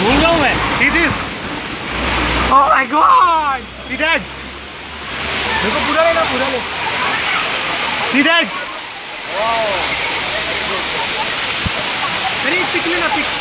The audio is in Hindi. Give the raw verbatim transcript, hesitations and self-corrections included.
भूल गया हूँ मैं। See this? Oh my God! See that? मेरे को पूरा लेना, पूरा ले। See that? अरे पिक लेना, पिक।